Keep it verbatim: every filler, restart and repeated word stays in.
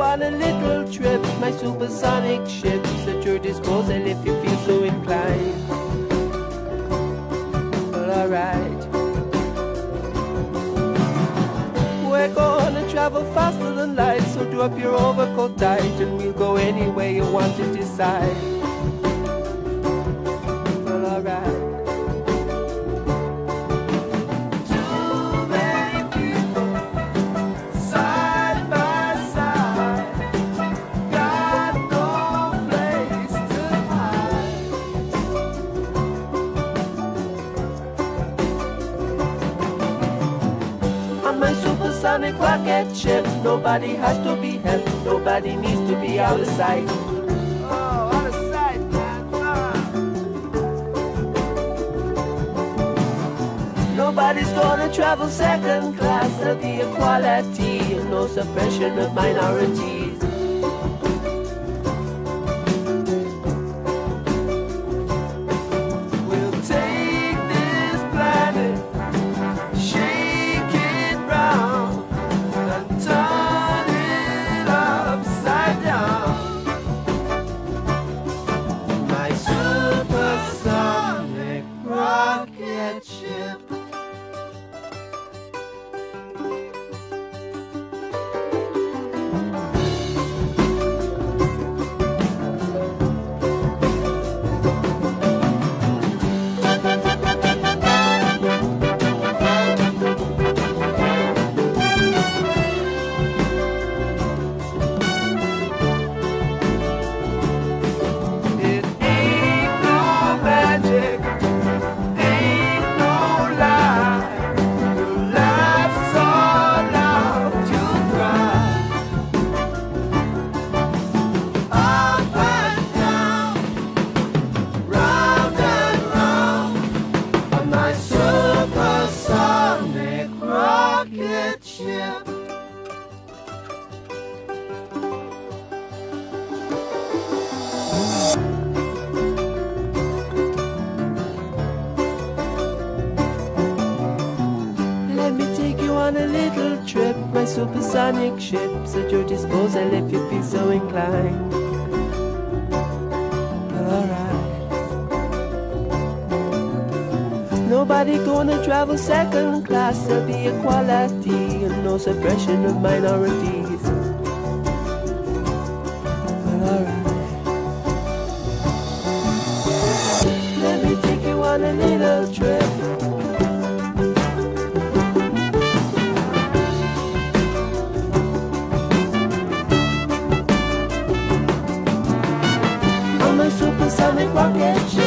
on a little trip, my supersonic ship's at your disposal if you feel so inclined. Well, alright. We're gonna travel faster than light, so drop your overcoat tight and we'll go anywhere you want to decide. Well, alright. Supersonic rocket ship, nobody has to be helped, nobody needs to be out of sight. Oh, out of sight, man. Ah. Nobody's gonna travel second class, there'll be equality and no suppression of minorities. On a little trip, my supersonic ship's at your disposal if you feel so inclined. Alright. Nobody gonna travel second class, there'll be equality and no suppression of minorities. Alright. Let me take you on a little trip. Supersonic rocket ship.